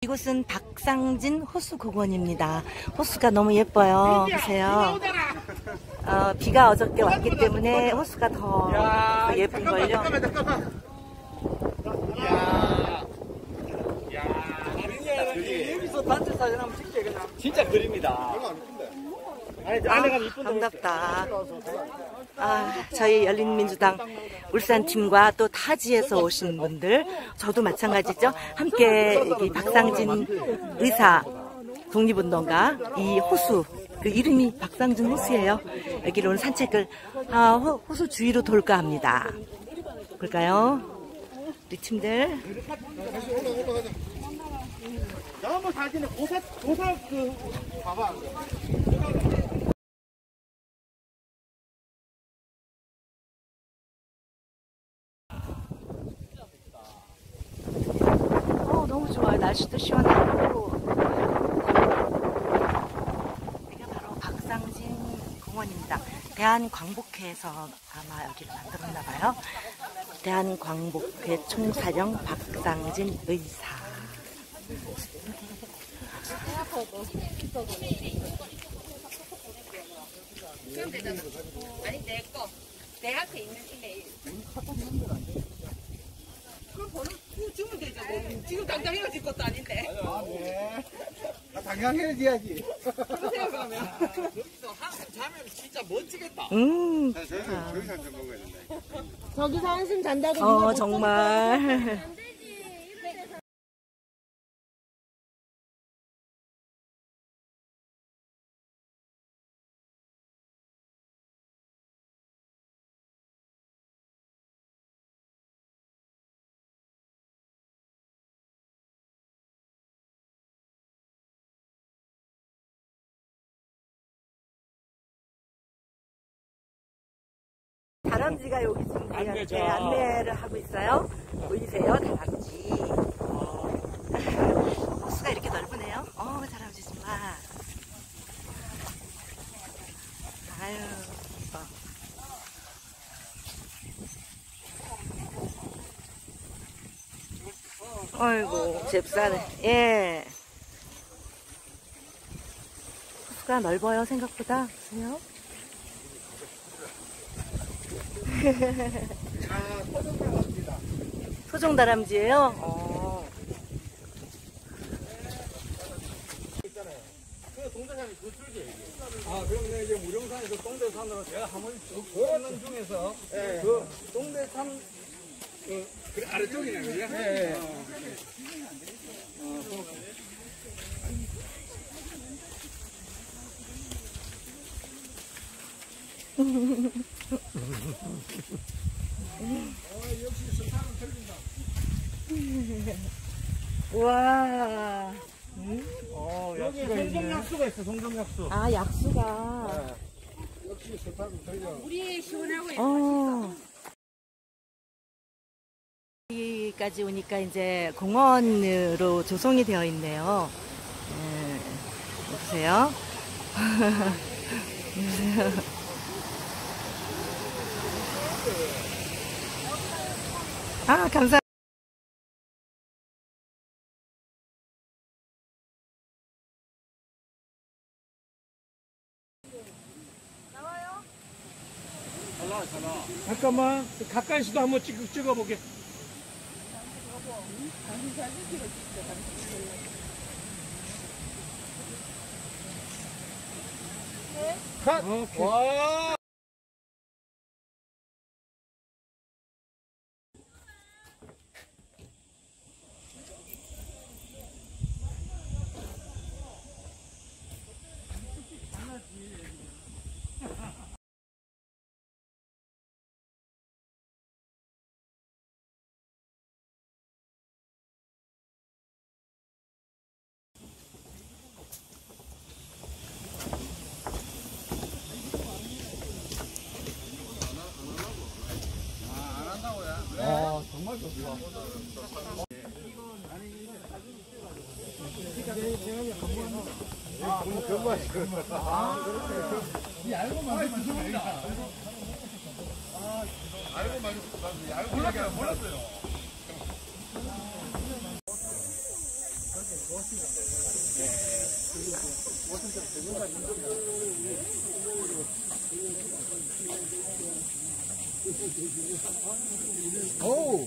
이곳은 박상진 호수공원입니다. 호수가 너무 예뻐요. 보세요. 비가 어저께 왔기 때문에 호수가 더 예쁜걸요. 여기서 단체 사진 한번 찍게 그냥. 진짜 그림이다. 반갑다. 저희 열린민주당 울산팀과 또 타지에서 오신 분들, 저도 마찬가지죠. 함께 여기 박상진 의사 독립운동가 이 호수, 그 이름이 박상진 호수예요. 여기로 오늘 산책을 호수 주위로 돌까 합니다. 볼까요? 우리 팀들. 한번 사진에 고사 봐봐. 너무 좋아요. 날씨도 시원하고. 여기가 바로 박상진 공원입니다. 대한광복회에서 아마 여기를 만들었나 봐요. 대한광복회 총사령 박상진 의사. 아니 내 앞에 있는 이메일. 그럼 번호 주면 되죠. 지금 당장 헤어질 것도 아닌데. 네. 당장 헤어져야지. 그러세요 그러면. 여기서 한숨 자면 진짜 멋지겠다. 저기서 한숨 잔다고. 정말. 다람쥐가 여기 지금 저희한테 안내를 하고 있어요. 보이세요? 다람쥐. 호수가 이렇게 넓으네요. 다람쥐 정말. 아유, 이뻐. 어이구, 잽싸네. 예. 호수가 넓어요, 생각보다. 보세요. 토종다람쥐예요? 동대산이 그 줄기예요. 그럼 내가 이제 무령산에서 동대산으로 제가 한번 쭉 걸었는 중에서 그 동대산 그 아래쪽이네, 그죠? 네. 역시 스타는 틀린다. 우와. 여기 송정약수가 있어, 송정약수. 약수가. 네. 역시 스타는 틀려. 물이 시원하고 여기까지 오니까 이제 공원으로 조성이 되어 있네요. 보세요. 감사합니다. 잠깐만, 가까이서도 한번 찍어보게. 컷! 와! 정말 좋다. 알고 몰랐어요. 오.